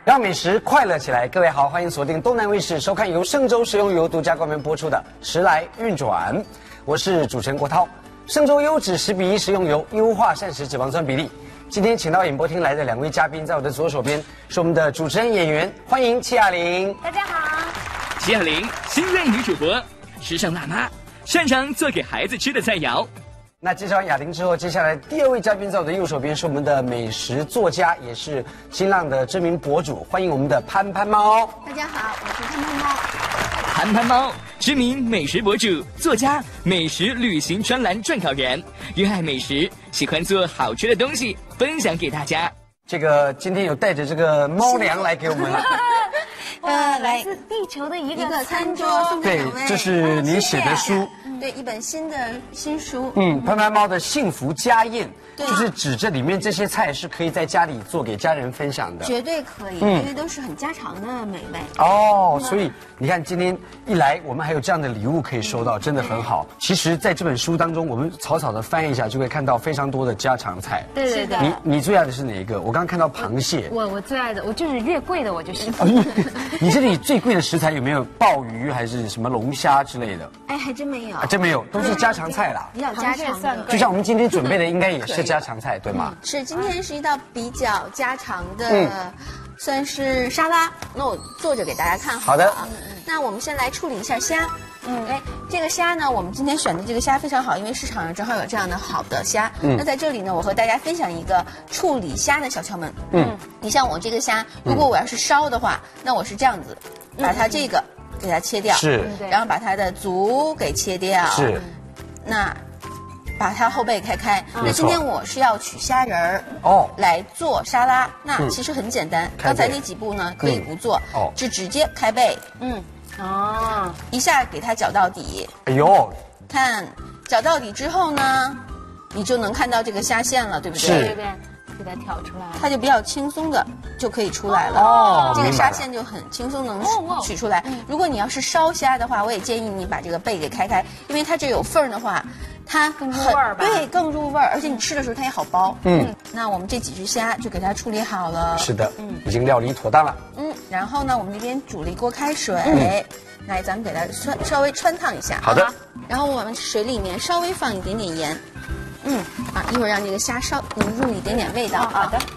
让美食快乐起来。各位好，欢迎锁定东南卫视收看由嵊州食用油独家冠名播出的《时来运转》，我是主持人郭涛。嵊州优质10:1食用油，优化膳食脂肪酸比例。今天请到演播厅来的两位嘉宾，在我的左手边是我们的主持人演员，欢迎戚雅玲。 大家好。 戚雅玲，新锐女主播，时尚辣妈，擅长做给孩子吃的菜肴。 那介绍完雅玲之后，接下来第二位嘉宾在我的右手边是我们的美食作家，也是新浪的知名博主，欢迎我们的潘潘猫。 大家好，我是潘潘猫。 潘潘猫，知名美食博主、作家、美食旅行专栏撰稿人，热爱美食，喜欢做好吃的东西分享给大家。 这个今天有带着这个猫粮来给我们。 来自地球的一个餐桌，送给两位。 对，这是你写的书。 对，一本新书。 潘潘猫的幸福家宴，就是指这里面这些菜是可以在家里做给家人分享的。 绝对可以，因为都是很家常的美味。 哦，所以你看今天一来，我们还有这样的礼物可以收到，真的很好。其实，在这本书当中，我们草草的翻一下，就会看到非常多的家常菜。 对对对。 你最爱的是哪一个？我刚刚看到螃蟹。 我最爱的，我就是越贵的我就喜欢。 你这里最贵的食材有没有鲍鱼还是什么龙虾之类的？ 哎，还真没有。 真没有，都是家常菜啦。 比较家常的， 就像我们今天准备的，应该也是家常菜，对吗？ 是，今天是一道比较家常的，算是沙拉。那我做着给大家看好了。好的。那我们先来处理一下虾。这个虾呢，我们今天选的这个虾非常好，因为市场上正好有这样的好的虾。那在这里呢，我和大家分享一个处理虾的小窍门。你像我这个虾，如果我要是烧的话，那我是这样子，把它这个给它切掉， 是， 然后把它的足给切掉， 是， 那把它后背开。那今天我是要取虾仁儿来做沙拉，那其实很简单，刚才那几步呢可以不做，就直接开背，一下给它搅到底。 哎呦， 看搅到底之后呢，你就能看到这个虾线了，对不对？ 是， 对对，给它挑出来， 它就比较轻松的就可以出来了。这个沙线就很轻松能取出来。如果你要是烧虾的话，我也建议你把这个背给开，因为它这有缝儿的话，它更入味儿吧？ 对，更入味儿，而且你吃的时候它也好剥。那我们这几只虾就给它处理好了。 是的，已经料理妥当了。 然后呢，我们这边煮了一锅开水，来咱们给它稍微穿烫一下。 好的。 然后我们水里面稍微放一点点盐。一会儿让这个虾稍凝入一点点味道。好的。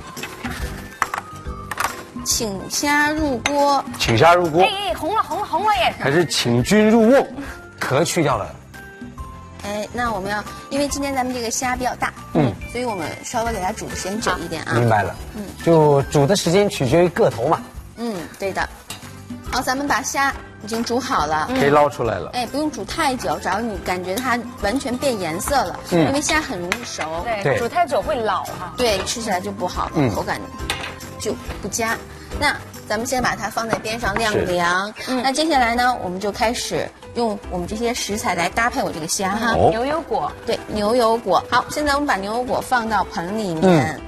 请虾入锅。 请虾入锅。 哎，红了耶！ 还是请君入瓮，壳去掉了。 那我们要，因为今天咱们这个虾比较大，所以我们稍微给它煮的时间久一点啊。 明白了。就煮的时间取决于个头嘛。 对的。好，咱们把虾已经煮好了， 可以捞出来了。 不用煮太久，只要你感觉它完全变颜色了，因为虾很容易熟。 对，煮太久会老哈。 对，吃起来就不好了，口感就不佳。那咱们先把它放在边上晾凉。那接下来呢，我们就开始用我们这些食材来搭配我这个虾哈。 牛油果。对， 牛油果。好，现在我们把牛油果放到盆里面。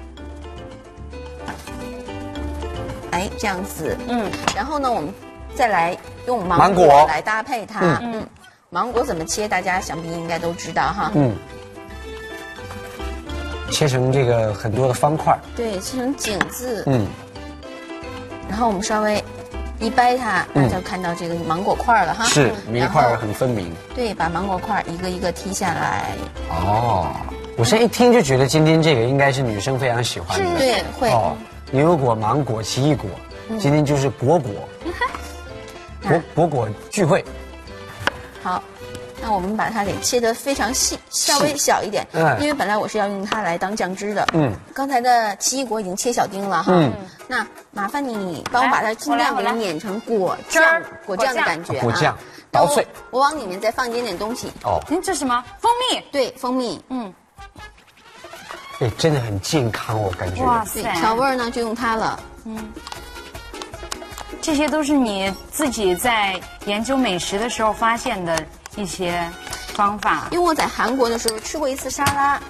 这样子。然后呢，我们再来用芒果来搭配它。芒果怎么切？大家想必应该都知道哈。 切成这个很多的方块。 对，切成井字。然后我们稍微一掰它，大家就看到这个芒果块了哈。 是，每一块很分明。 对，把芒果块一个一个剔下来。 我现在一听就觉得今天这个应该是女生非常喜欢的。 对，会。 牛油果、芒果、奇异果，今天就是果聚会。好， 那我们把它给切得非常细，稍微小一点，因为本来我是要用它来当酱汁的。刚才的奇异果已经切小丁了哈。那麻烦你帮我把它尽量给碾成果酱的感觉。 果酱捣碎。 我往里面再放一点点东西。 这是什么？蜂蜜。 对，蜂蜜。 真的很健康，我感觉。 哇塞！ 调味呢就用它了。 这些都是你自己在研究美食的时候发现的一些方法。 因为我在韩国的时候吃过一次沙拉，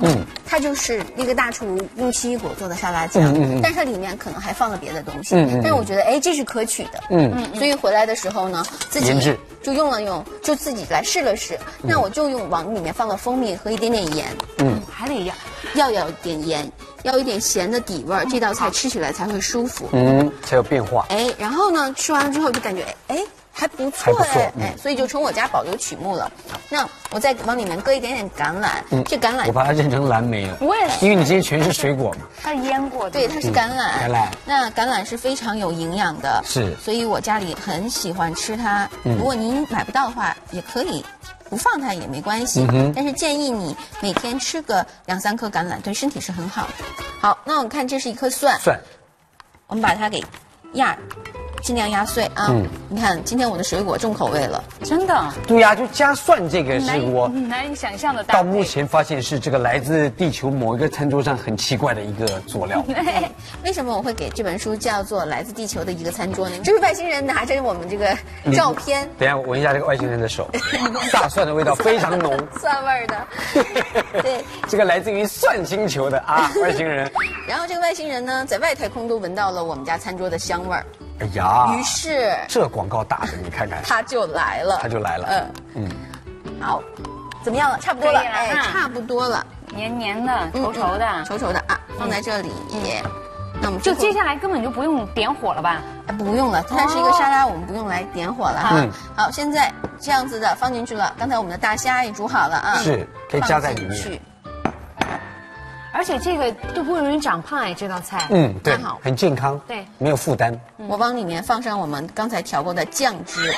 它就是那个大厨用奇异果做的沙拉酱，但是它里面可能还放了别的东西，但是我觉得哎这是可取的，所以回来的时候呢，自己就用了用，就自己来试了试。那我就往里面放了蜂蜜和一点点盐， 还得要有点盐，要有点咸的底味儿，这道菜吃起来才会舒服， 才有变化。 哎，然后呢，吃完了之后就感觉哎。还不错哎，所以就从我家保留曲目了。那我再往里面搁一点点橄榄，这橄榄我把它认成蓝莓了。 我也是， 因为你今天全是水果嘛。 它是腌过的。 对，它是橄榄。 橄榄。 那橄榄是非常有营养的， 是。 所以我家里很喜欢吃它。如果您买不到的话，也可以不放它也没关系。但是建议你每天吃个2、3颗橄榄，对身体是很好的。好，那我们看这是一颗蒜，我们把它给尽量压碎啊！你看，今天我的水果重口味了， 真的。 对呀，就加蒜这个是我难以想象的。 到目前发现是这个来自地球某一个餐桌上很奇怪的一个佐料。 为什么我会给这本书叫做《来自地球的一个餐桌》呢？就是外星人拿着我们这个照片。 等一下，我闻一下这个外星人的手，大蒜的味道非常浓， 蒜味儿的。对， 这个来自于蒜星球的外星人。 然后这个外星人呢，在外太空都闻到了我们家餐桌的香味儿。 哎呀， 于是这广告打的，你看看， 他就来了。好，怎么样了？差不多了，哎，差不多了， 黏黏的，稠稠的， 稠稠的啊，放在这里。那我们就接下来根本就不用点火了吧？ 不用了，它是一个沙拉，我们不用来点火了哈。好，现在这样子的放进去了。刚才我们的大虾也煮好了啊， 是可以加在里面。 而且这个都不容易长胖哎，这道菜。 对，很健康， 对， 没有负担。 我往里面放上我们刚才调过的酱汁。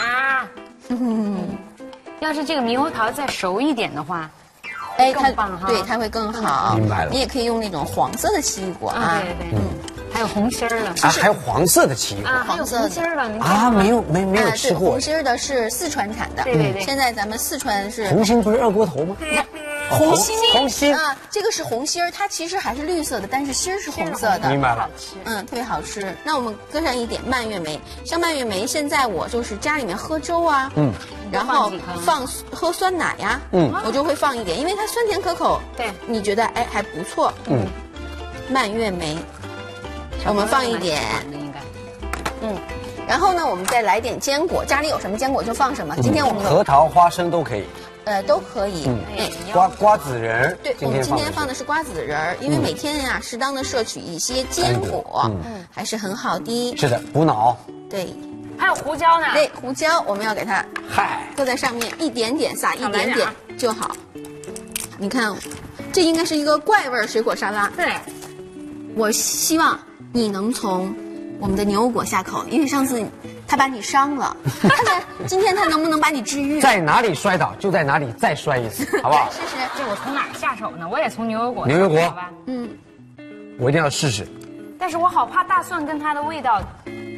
要是这个猕猴桃再熟一点的话， 哎， 更棒哈。 对，它会更好。 明白了。 你也可以用那种黄色的奇异果啊。 对，还有红心儿的啊，还有黄色的奇异果， 黄色红心儿的啊，没有吃过。 红心儿的是四川产的。 对。 现在咱们四川是红心不是二锅头吗？ 红心啊，这个是红心儿，它其实还是绿色的，但是心儿是红色的， 明白了， 好吃， 特别好吃。那我们搁上一点蔓越莓，像蔓越莓，现在我就是家里面喝粥啊，然后喝酸奶呀，我就会放一点，因为它酸甜可口， 对， 你觉得哎还不错，蔓越莓，我们放一点， 应该， 然后呢，我们再来点坚果，家里有什么坚果就放什么。今天我们核桃、花生都可以。 都可以。 瓜子仁儿。 对，我们今天放的是瓜子仁儿，因为每天呀适当的摄取一些坚果，还是很好的。 是的，补脑。 对， 还有胡椒呢。 对，胡椒我们要给它搁在上面，一点点撒一点点就好。你看，这应该是一个怪味水果沙拉。 对， 我希望你能从我们的牛油果下口，因为上次他把你伤了，看看今天他能不能把你治愈。 在哪里摔倒就在哪里再摔一次，好不好？ 试试。 这我从哪儿下手呢？我也从牛油果。 牛油果， 好吧。 我一定要试试。 但是我好怕大蒜跟它的味道。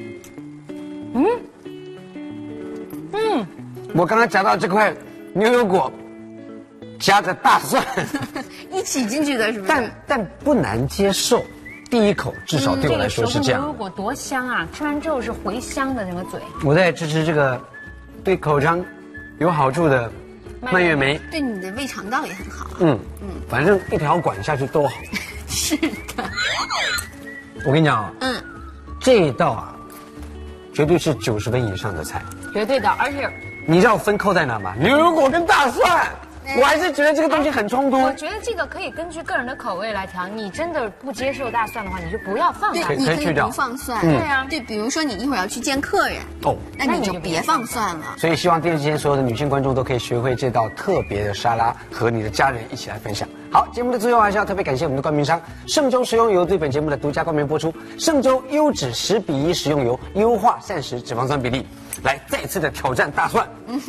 我刚刚夹到这块牛油果，夹着大蒜一起进去的是不是？ 但不难接受。第一口至少对我来说是这样。 牛油果多香啊！吃完之后是回香的那个嘴。 我在吃这个对口腔有好处的蔓越莓， 对你的胃肠道也很好。 反正一条管下去都好。 是的。 我跟你讲这一道绝对是90分以上的菜。 绝对的，而且你知道分扣在哪吗？牛油果跟大蒜。我还是觉得这个东西很冲突。 我觉得这个可以根据个人的口味来调。你真的不接受大蒜的话，你就不要放大蒜。 你可以不放蒜。对啊，对，比如说你一会儿要去见客人，那你就别放蒜了。 所以希望电视机前所有的女性观众都可以学会这道特别的沙拉，和你的家人一起来分享。好，节目的最后还是要特别感谢我们的冠名商圣州食用油对本节目的独家冠名播出。圣州优质10:1食用油，优化膳食脂肪酸比例，来再次的挑战大蒜。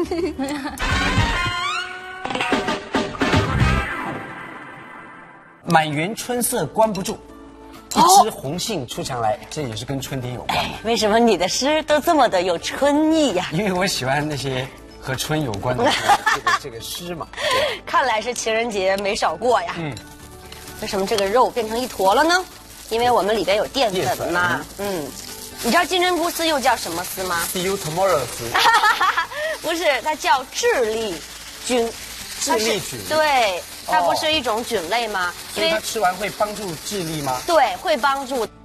满园春色关不住，一枝红杏出墙来，这也是跟春天有关的。 为什么你的诗都这么的有春意呀？ 因为我喜欢那些和春有关的这个诗嘛。 看来是情人节没少过呀。为什么这个肉变成一坨了呢？因为我们里边有淀粉嘛。你知道金针菇丝又叫什么丝吗 ？See you tomorrow 丝。 不是，它叫智利菌。 智利菌。 对， 它不是一种菌类吗？ 所以它吃完会帮助智力吗？ 对，会帮助。